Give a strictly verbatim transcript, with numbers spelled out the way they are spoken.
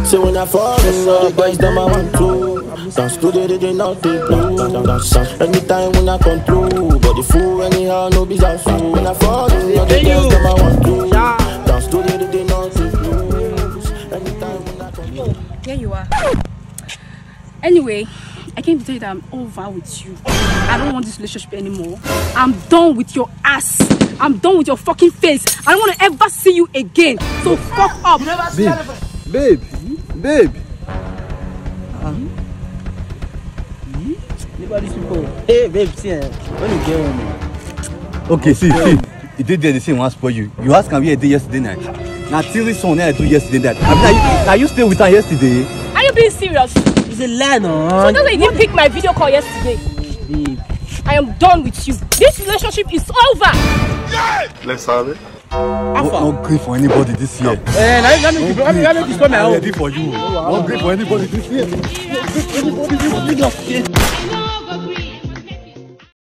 So when I fall in love, boys, them I want to dance to the rhythm, not take no dance. Anytime when I come through, but the fool anyhow, no business. So when I fall in love, the boys, them I want to dance to the rhythm, not take no. Anytime when I come through. Here you are. Anyway, I came to tell you that I'm over with you. I don't want this relationship anymore. I'm done with your ass. I'm done with your fucking face. I don't want to ever see you again. So fuck up. Babe, babe, babe. Uh-huh. Nobody's people. Hey, babe, see, when you get home. Okay, see, see. You did the same one for you. You asked me where I did yesterday night. Now, till this one I do yesterday night. I mean, are you, are you still with her yesterday? Are you being serious? It's a lie, no. So that's why you didn't pick my video call yesterday. Babe. I am done with you. This relationship is over. Yeah! Let's have it. I'm not great for anybody this year. Eh, let me let me let me just come out. I'm ready for you. I'm not great for anybody this year. Anybody this year.